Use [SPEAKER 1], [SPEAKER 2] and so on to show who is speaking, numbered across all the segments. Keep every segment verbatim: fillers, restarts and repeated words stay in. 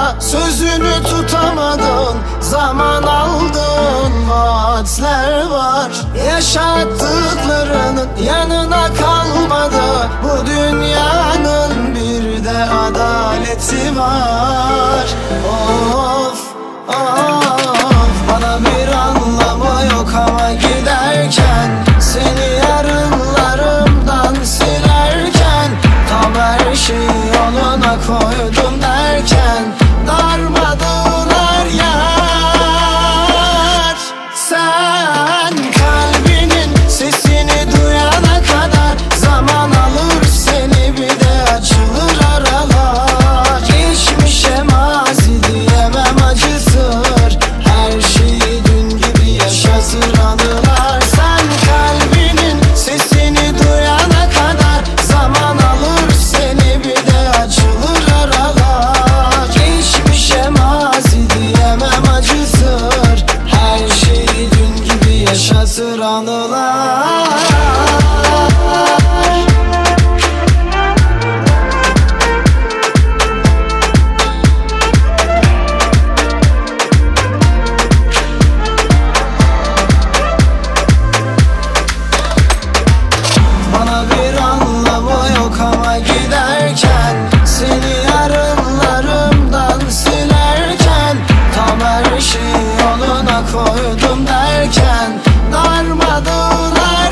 [SPEAKER 1] sözünü tutamadın, zaman aldın, vaatler var. Yaşattıklarının yanına kalmadı, bu dünyanın bir de adaleti var. Of of, bana bir anlamı yok ama giderken, seni yarınlarımdan silerken, tam her şeyi yoluna koydum derken, darmadılar yar. Sen kalbinin sesini duyana kadar zaman alır, seni bir de açılır aralar. Geçmişe mazi diyemem, acıtır, her şeyi dün gibi yaşatır anılar. Sen kalbinin sesini duyana kadar zaman alır, seni bir de açılır aralar. Geçmişe mazi diyemem, acıtır, her şeyi dün gibi yaşatır anılar. Bana bir anlamı yok ama giderken, seni yarınlarımdan silerken, tam her şeyi yoluna koydum derken, darmadılar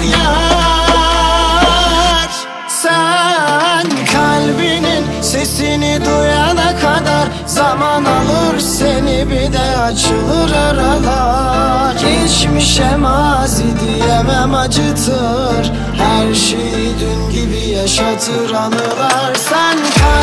[SPEAKER 1] yar. Sen kalbinin sesini duyana kadar zaman alır, seni bir de açılır aralar. Geçmişe mazi diyemem, acıtır, her şeyi dün gibi yaşatır anılar. Sen